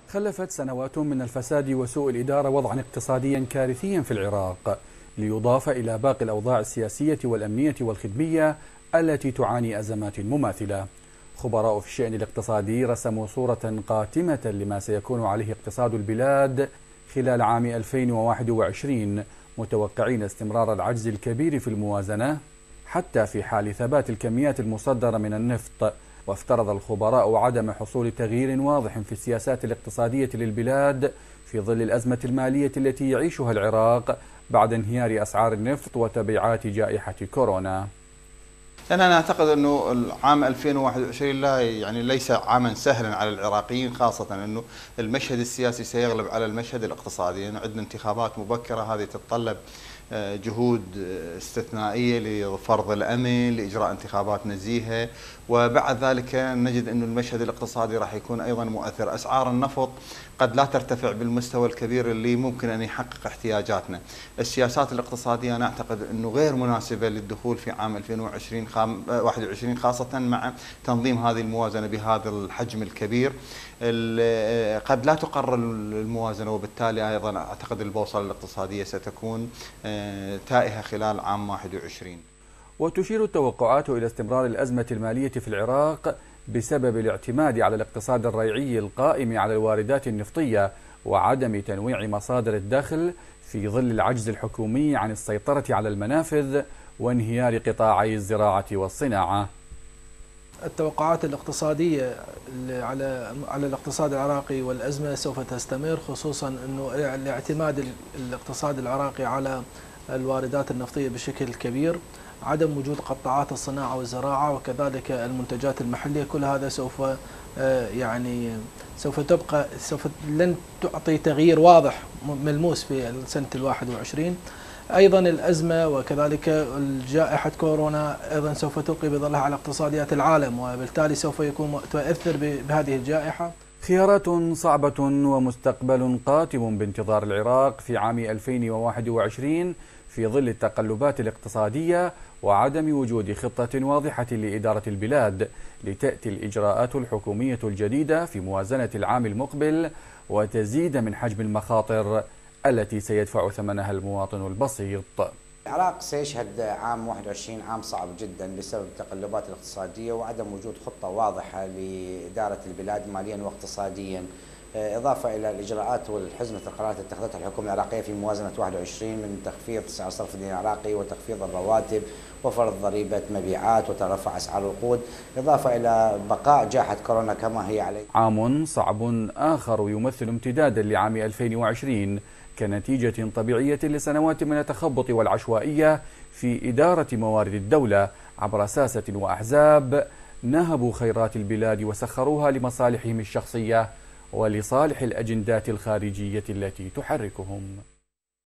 خلفت سنوات من الفساد وسوء الإدارة وضعا اقتصاديا كارثيا في العراق، ليضاف إلى باقي الأوضاع السياسية والأمنية والخدمية التي تعاني أزمات مماثلة. خبراء في الشأن الاقتصادي رسموا صورة قاتمة لما سيكون عليه اقتصاد البلاد خلال عام 2021، متوقعين استمرار العجز الكبير في الموازنة حتى في حال ثبات الكميات المصدرة من النفط. وافترض الخبراء عدم حصول تغيير واضح في السياسات الاقتصادية للبلاد في ظل الأزمة المالية التي يعيشها العراق بعد انهيار أسعار النفط وتبعات جائحة كورونا. أنا أعتقد أنه العام 2021 ليس عاما سهلا على العراقيين، خاصة أنه المشهد السياسي سيغلب على المشهد الاقتصادي، لأنه عندنا انتخابات مبكرة، هذه تتطلب جهود استثنائية لفرض الأمن، لإجراء انتخابات نزيهة، وبعد ذلك نجد أن المشهد الاقتصادي راح يكون أيضا مؤثر. أسعار النفط قد لا ترتفع بالمستوى الكبير اللي ممكن أن يحقق احتياجاتنا. السياسات الاقتصادية أنا أعتقد أنه غير مناسبة للدخول في عام 2021، خاصة مع تنظيم هذه الموازنة بهذا الحجم الكبير. قد لا تقرر الموازنة، وبالتالي أيضا أعتقد البوصلة الاقتصادية ستكون تائهة خلال عام 21. وتشير التوقعات إلى استمرار الأزمة المالية في العراق بسبب الاعتماد على الاقتصاد الريعي القائم على الواردات النفطية وعدم تنويع مصادر الدخل في ظل العجز الحكومي عن السيطرة على المنافذ وانهيار قطاعي الزراعة والصناعة. التوقعات الاقتصادية على الاقتصاد العراقي والأزمة سوف تستمر، خصوصا أنه الاعتماد الاقتصاد العراقي على الواردات النفطية بشكل كبير، عدم وجود قطاعات الصناعة والزراعة وكذلك المنتجات المحلية، كل هذا سوف لن تعطي تغيير واضح ملموس في سنة 21. أيضا الأزمة وكذلك جائحة كورونا أيضا سوف تلقي بظلها على اقتصاديات العالم، وبالتالي سوف يكون تؤثر بهذه الجائحة. خيارات صعبة ومستقبل قاتم بانتظار العراق في عام 2021 في ظل التقلبات الاقتصادية وعدم وجود خطة واضحة لإدارة البلاد، لتأتي الإجراءات الحكومية الجديدة في موازنة العام المقبل وتزيد من حجم المخاطر التي سيدفع ثمنها المواطن البسيط. العراق سيشهد عام 21 عام صعب جدا بسبب التقلبات الاقتصادية وعدم وجود خطة واضحة لإدارة البلاد ماليا واقتصاديا، إضافة إلى الإجراءات والحزمة القرارات التي اتخذتها الحكومة العراقية في موازنة 21 من تخفيض سعر صرف الدين العراقي وتخفيض الرواتب وفرض ضريبة مبيعات وترفع أسعار الوقود، إضافة إلى بقاء جائحة كورونا كما هي عليه. عام صعب آخر يمثل امتدادا لعام 2020 كنتيجة طبيعية لسنوات من التخبط والعشوائية في إدارة موارد الدولة عبر ساسة وأحزاب نهبوا خيرات البلاد وسخروها لمصالحهم الشخصية ولصالح الأجندات الخارجية التي تحركهم.